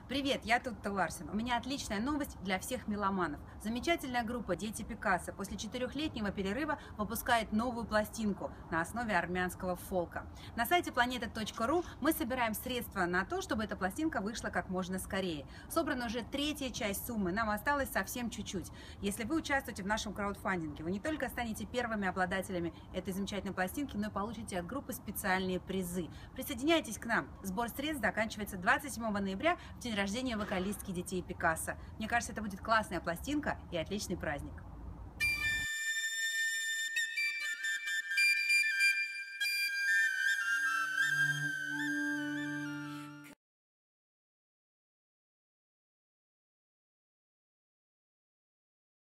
Привет, я Тутта Ларсен. У меня отличная новость для всех меломанов. Замечательная группа «Дети Пикассо» после 4-летнего перерыва выпускает новую пластинку на основе армянского фолка. На сайте planeta.ru мы собираем средства на то, чтобы эта пластинка вышла как можно скорее. Собрана уже третья часть суммы, нам осталось совсем чуть-чуть. Если вы участвуете в нашем краудфандинге, вы не только станете первыми обладателями этой замечательной пластинки, но и получите от группы специальные призы. Присоединяйтесь к нам. Сбор средств заканчивается 27 ноября, в день рождения вокалистки «Детей Пикассо». Мне кажется, это будет классная пластинка и отличный праздник.